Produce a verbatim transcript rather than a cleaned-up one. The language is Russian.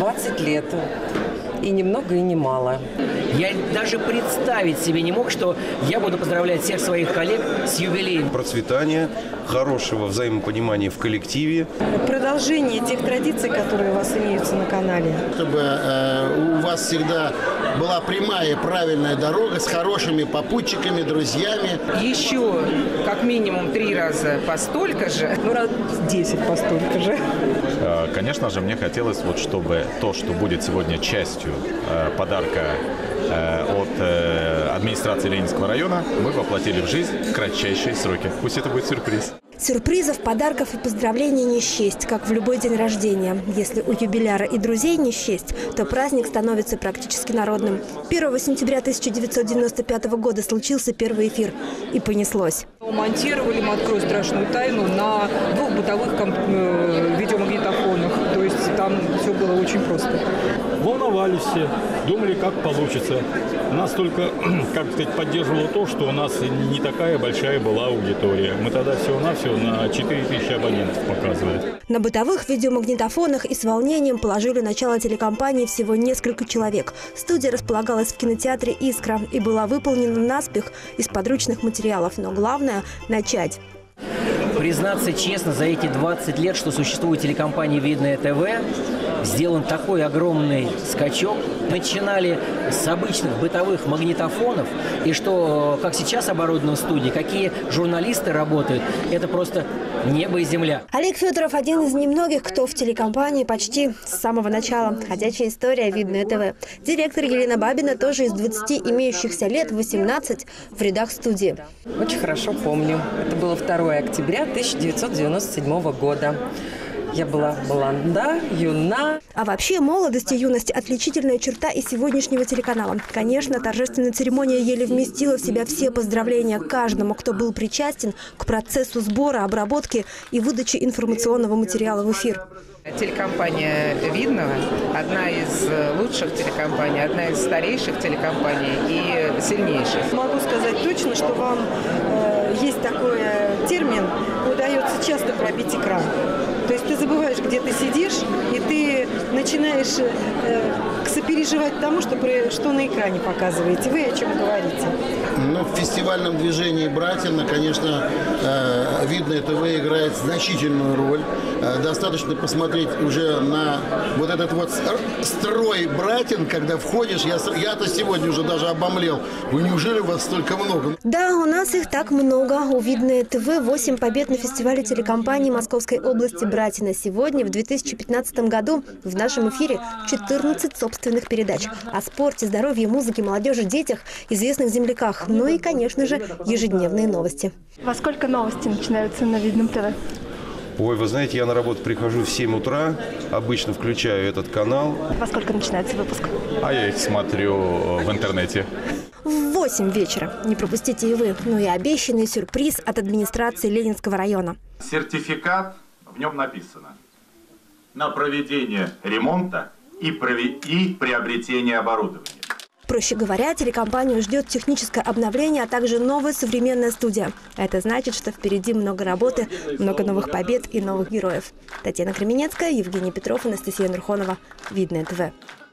двадцать лет. И ни много, и ни мало. Я даже представить себе не мог, что я буду поздравлять всех своих коллег с юбилеем. Процветания, хорошего взаимопонимания в коллективе. Продолжение тех традиций, которые у вас имеются на канале. Чтобы э, у вас всегда была прямая и правильная дорога с хорошими попутчиками, друзьями. Еще как минимум три раза по столько же. Ну, раз десять по столько же. Конечно же, мне хотелось, вот, чтобы то, что будет сегодня частью э, подарка э, от э, администрации Ленинского района, мы воплотили в жизнь в кратчайшие сроки. Пусть это будет сюрприз. Сюрпризов, подарков и поздравлений не счесть, как в любой день рождения. Если у юбиляра и друзей не счесть, то праздник становится практически народным. первого сентября тысяча девятьсот девяносто пятого года случился первый эфир. И понеслось. Монтировали мы «Открой страшную тайну» на двух бытовых э, видеомагнитофонах. То есть там все было очень просто. Волновались все, думали, как получится. Нас только, как сказать, поддерживало то, что у нас не такая большая была аудитория. Мы тогда всего-навсего на четыре тысячи абонентов показывали. На бытовых видеомагнитофонах и с волнением положили начало телекомпании всего несколько человек. Студия располагалась в кинотеатре «Искра» и была выполнена наспех из подручных материалов. Но главное – начать. Признаться честно, за эти двадцать лет, что существует телекомпания «Видное ТВ», сделан такой огромный скачок. Начинали с обычных бытовых магнитофонов, и что, как сейчас оборудована студия, какие журналисты работают, это просто небо и земля. Олег Федоров – один из немногих, кто в телекомпании почти с самого начала. Ходячая история «Видное ТВ». Директор Елена Бабина тоже из двадцати имеющихся лет восемнадцать в рядах студии. Очень хорошо помню. Это было второго октября тысяча девятьсот девяносто седьмого года. Я была молода, юна. А вообще молодость и юность – отличительная черта и сегодняшнего телеканала. Конечно, торжественная церемония еле вместила в себя все поздравления каждому, кто был причастен к процессу сбора, обработки и выдачи информационного материала в эфир. Телекомпания «Видного» – одна из лучших телекомпаний, одна из старейших телекомпаний и сильнейших. Могу сказать точно, что вам э, есть такой термин, удается часто пробить экран. То есть ты забываешь, где ты сидишь, и ты начинаешь э, сопереживать тому, что, что на экране показываете. Вы о чем говорите? Ну, в фестивальном движении «Братина», конечно, э, «Видное ТВ» играет значительную роль. Э, достаточно посмотреть уже на вот этот вот строй «Братин», когда входишь. Я, я-то сегодня уже даже обомлел. Вы неужели у вас столько много? Да, у нас их так много. У «Видное ТВ» восемь побед на фестивале телекомпании Московской области «Братина». Сегодня, в две тысячи пятнадцатом году, в нашем эфире четырнадцать собственных передач о спорте, здоровье, музыке, молодежи, детях, известных земляках. Ну и, конечно же, ежедневные новости. Во сколько новости начинаются на Видном ТВ? Ой, вы знаете, я на работу прихожу в семь утра, обычно включаю этот канал. Во сколько начинается выпуск? А я их смотрю в интернете. В восемь вечера. Не пропустите и вы. Ну и обещанный сюрприз от администрации Ленинского района. Сертификат, в нем написано: на проведение ремонта и, прови... и приобретение оборудования. Проще говоря, телекомпанию ждет техническое обновление, а также новая современная студия. Это значит, что впереди много работы, много новых побед и новых героев. Татьяна Кременецкая, Евгений Петров, Анастасия Нурхонова. Видное ТВ.